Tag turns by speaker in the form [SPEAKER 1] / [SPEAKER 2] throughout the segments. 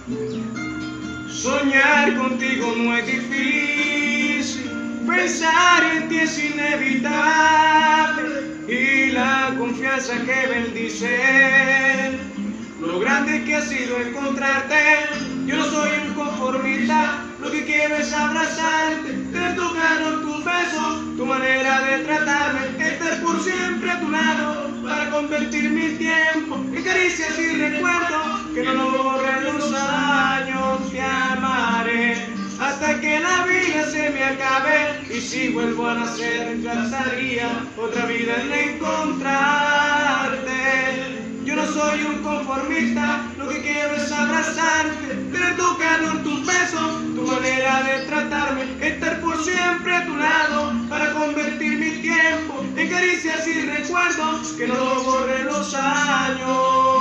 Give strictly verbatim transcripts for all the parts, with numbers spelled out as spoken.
[SPEAKER 1] Soñar contigo no es difícil, pensar en ti es inevitable, y la confianza que bendice lo grande que ha sido encontrarte. Yo no soy un conformista, lo que quiero es abrazarte, tener tu calor, tus besos, tu manera de tratarme, estar por siempre a tu lado para convertir mi tiempo en caricias y recuerdos que no lo borren los años. Te amaré hasta que la vida se me acabe, y si vuelvo a nacer gastaría otra vida en encontrarte. Yo no soy un conformista, lo que quiero es abrazarte, tener tu calor, tus besos, tu manera de tratarme, estar por siempre a tu lado para convertir mi tiempo en caricias y recuerdos que no lo borren los años.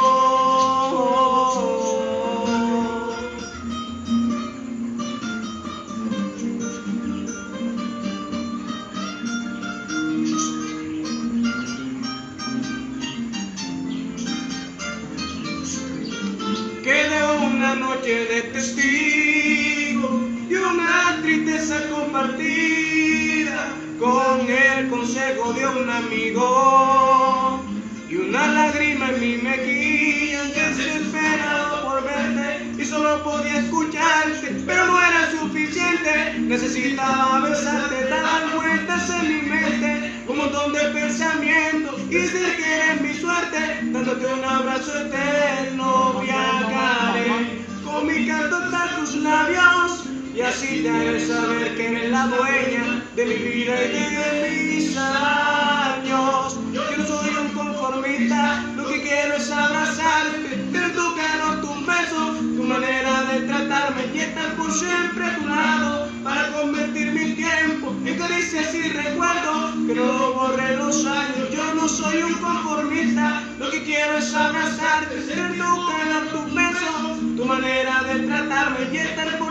[SPEAKER 1] Quedé una noche de testigo y una tristeza compartida, con el consejo de un amigo y una lágrima en mi mejilla, desesperado por verte y solo podía escucharte, pero no era suficiente, necesitaba besarte, dar vueltas en mi mente, un montón de pensamientos, y sé que eres mi suerte, dándote un abrazo eterno. Viajaré con mi canto hasta tus labios, y así te haré saber que eres la dueña de mi vida y de mis años. Yo no soy un conformista, lo que quiero es abrazarte, tener tu calor, tus besos, tu manera de tratarme, y estar por siempre a tu lado para convertir mi tiempo en caricias y recuerdos que no lo borren los años. Yo no soy un conformista, lo que quiero es abrazarte, tener tu calor, tus besos, tu manera de tratarme, y estar por